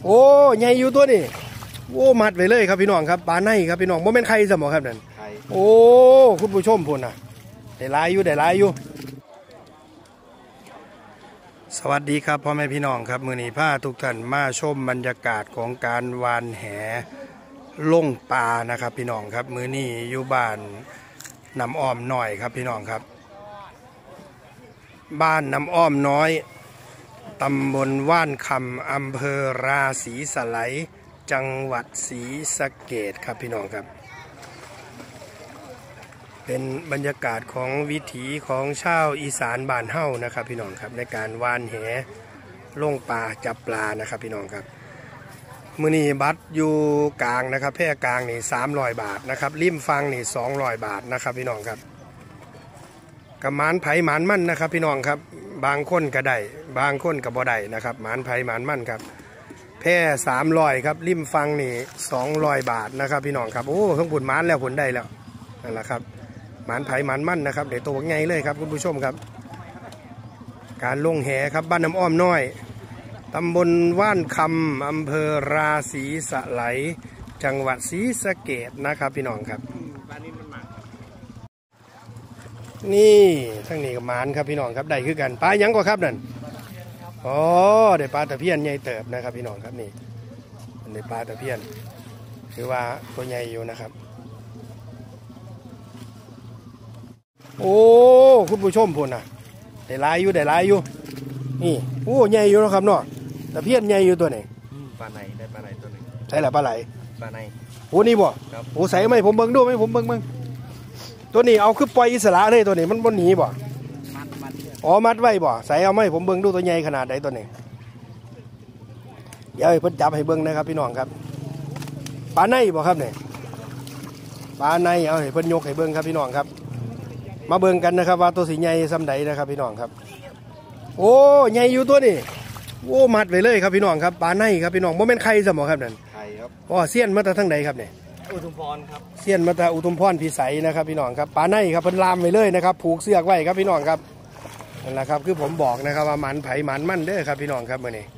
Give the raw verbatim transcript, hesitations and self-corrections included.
โอ้ใหญ่อยู่ตัวนี่โอ้มัดไว้เลยครับพี่น้องครับปลาในครับพี่น้องโมเมนต์ไข่สมอครับนั่นโอ้คุณผู้ชมพูนนะได้ลายอยู่ได้ลายอยู่สวัสดีครับพ่อแม่พี่น้องครับมื้อนี้พาทุกท่านมาชมบรรยากาศของการวานแหลงปลานะครับพี่น้องครับมื้อนี้อยู่บ้านน้ำอ้อมน้อยครับพี่น้องครับบ้านน้ำอ้อมน้อยตำบลว่านคำอำเภอราศีสไลยจังหวัดศรีสะเกษครับพี่น้องครับเป็นบรรยากาศของวิถีของชาวอีสานบ้านเฮ้านะครับพี่น้องครับในการวานแหลงปลาจับปลานะครับพี่น้องครับมื้อนี้บัตรอยู่กลางนะครับแพร่กลางนี่สามร้อยบาทนะครับริมฟังนี่สองร้อยบาทนะครับพี่น้องครับกระหมานไผ่หมานมั่นนะครับพี่น้องครับบางคนก็ได้บางคนก็บ่ได้นะครับหมานไผ่หมานมั่นครับแพร่สามร้อยครับริมฟังนี่สองร้อยบาทนะครับพี่น้องครับโอ้ทั้งผลหมานแล้วผลได้แล้วนั่นแหละครับหมานไผ่หมานมั่นนะครับเดี๋ยวตัวไงเลยครับคุณผู้ชมครับการลงแหครับบ้านน้ำอ้อมน้อยตำบลว่านคำอำเภอราศีสไลยจังหวัดศรีสะเกษนะครับพี่น้องครับนี่ทั้งนี้กับหมานครับพี่น้องครับได้คือกันปลายังก็ครับนั่นอ๋อได้ปลาตะเพียนใหญ่เติบนะครับพี่น้องครับนี่ได้ปลาตะเพียนถือว่าตัวใหญ่อยู่นะครับโอ้คุณผู้ชมพูนนะได้ลายอยู่ได้ลายอยู่นี่โอ้ใหญ่อยู่นะครับเนาะตะเพียนใหญ่อยู่ตัวนี้ปลาไหนได้ปลาไหนตัวนึงใช่แหละปลาไหลปลาไหนโอ้นี่บ่โอ้ใส่ไหมผมเบิ่งดูไหมผมเบิ่งเบิ่งตัวนี้เอาคือปล่อยอิสระเลยตัวนี้มันบนหนีบ่อ๋อมัดไว้บ่ใส่เอาไหมผมเบิ่งดูตัวใหญ่ขนาดไหนตัวนี้เดี๋ยวให้เพิ่นจับให้เบิ่งนะครับพี่น้องครับปลาในบ่ครับเนี่ยปลาในเอาให้เพิ่นยกให้เบิ่งครับพี่น้องครับมาเบิ่งกันนะครับว่าตัวสีใหญ่ซ้ำใดนะครับพี่น้องครับโอ้ใหญ่อยู่ตัวนี้โอ้มัดไว้เลยครับพี่น้องครับปลาในครับพี่น้องโมเมนต์ไข่สมอครับนั่นไข่ครับอ๋อเสี้ยนมาจากทางใดครับเนี่ยอุทุมพรครับเสี้ยนมาจากอุทุมพรพิสัยนะครับพี่น้องครับปลาในครับเพิ่นลามไว้เลยนะครับผูกเสือกไว้ครับพี่น้องครับนั่นแหละครับคือผมบอกนะครับว่าหมันไผ่หมันมั่นเด้อครับพี่น้องครับมื้อนี้